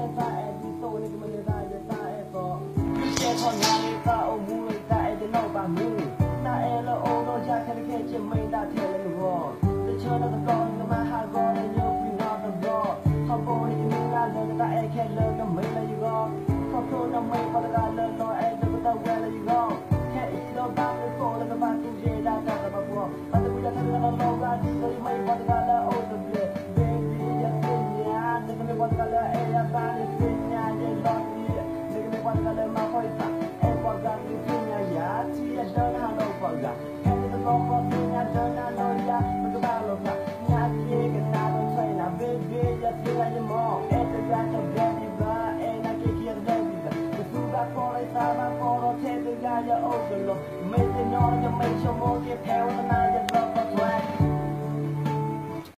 ta e đi tô nên cái mình ta e có đi xe thon ngang ta ôm mui ta e đến nâu bà mui ta e là ô nó ra cái chỉ mình ta theo lên ngõ để cho nó con nó mà ha go để nhớ quy nó tầm go không có đi mình là lên ta e khen lên nó mình là gì go không thôi nó mình có